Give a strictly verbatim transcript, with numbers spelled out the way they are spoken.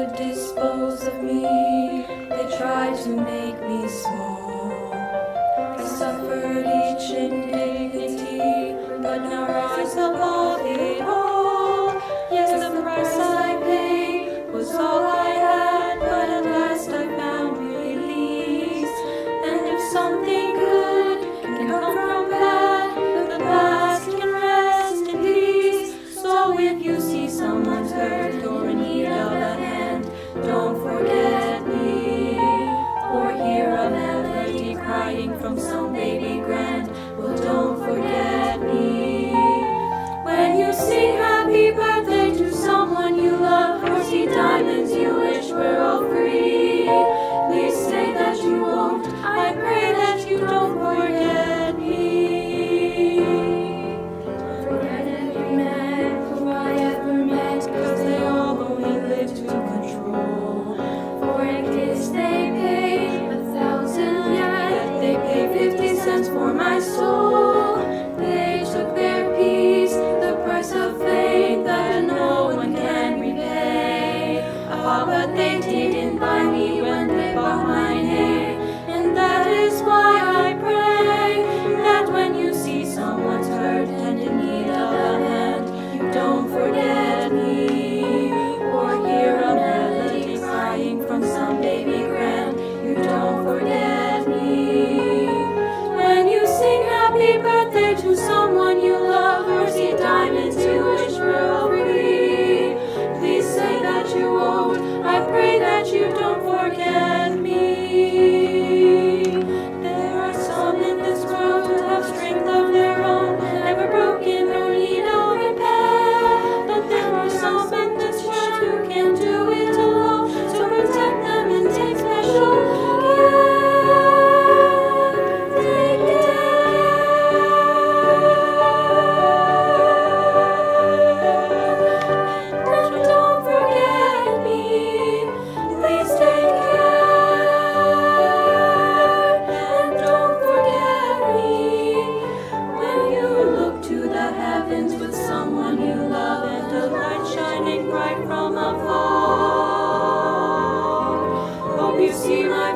could dispose of me. They tried to make me small. I suffered each indignity, but now rise above it all. Yes, the price I paid was all I had, but at last I found release. And if something good can come from bad, the past can rest in peace. So if you see someone's hurt or in need of a hand, don't forget me. Or hear a melody crying from some baby grand, well, don't forget me. When you sing happy birthday to someone you love, or see diamonds you wish were all free, please say that you won't. I pray that you don't forget me. Forget every man who I ever met, cause they all only live to control. For a kiss they pay a thousand, yet they pay fifty cents for my soul. They took their peace, the price of faith that no one can repay. Ah, but they didn't buy me when they bought my name. And that is why I pray that when you see someone's hurt and in need of a hand, you don't forget me. Or hear a melody crying from some baby grand, you don't forget me. When you sing happy birthday to someone you love, or see diamonds you wish were all free, please say that you won't. I pray that you don't forget me. There are some in this world who have strength of their own, never broken or need no repair. But there are some in this world who can do it alone, so protect them and take special care. Take care. Don't forget me. Please take care. And don't forget me. When you look to the heavens with someone you love, and a light shining bright from afar, hope you see my